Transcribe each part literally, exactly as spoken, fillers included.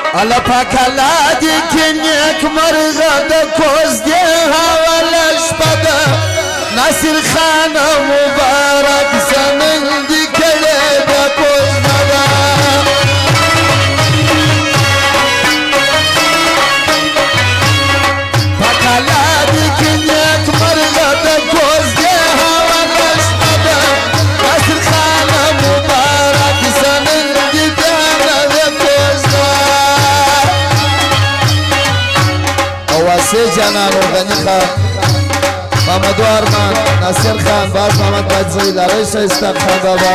الله پاکلا دی کنیک مرغه د کوز دی حوالش پده ناصر خان مبارک زمین دی کلی د کوز نده پاکلا دی کنیک مرغه د کوز دی حوالش پده ناصر خان مبارک زمین دی کلی د کوز واسه جانان و غنی خان محمد ارمان ناصر خان باز محمد باجزی لاری شایستان خان بابا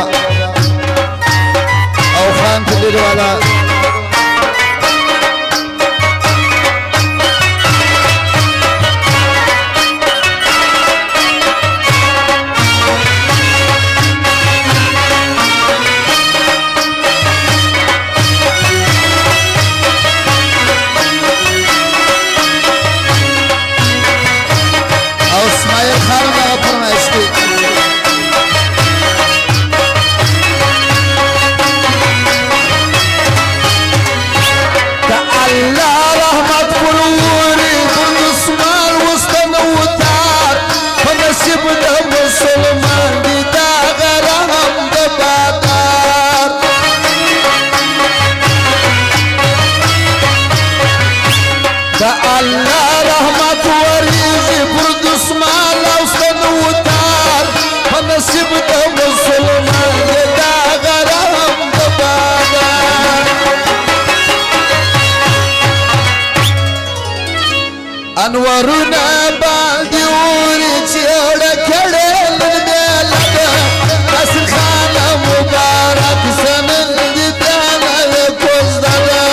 او خان تلیر والا انورنا باندې اوري چې اړه کړې لږه ناصر خان مبارک زمین دې دانه کوز ده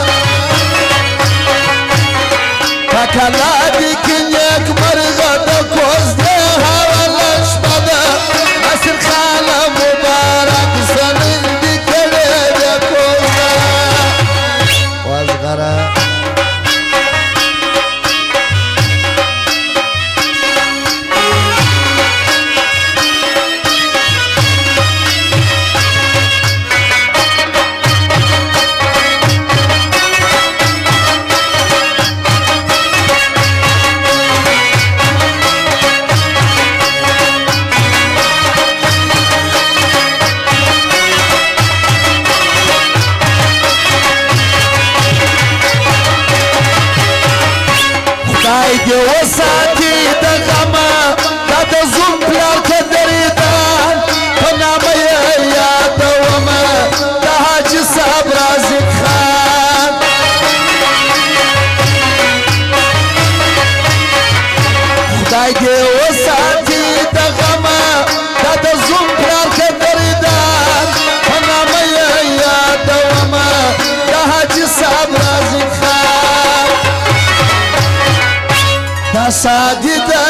پاکلا دې کنیک مرغه د کوز ده حواله شپه ده ناصر خان مبارک زمین دې کړې د کوز ده وازغره دې وساتي د غما دا د زوم پلار ته درېدان په نامه یې یادومه د حاجي صاحب رازق خان خدای دې وساتي د غما دا د زوم پلار ته درېدان په نامه یې یادومه د حاجي صاحب رازق خان ساجد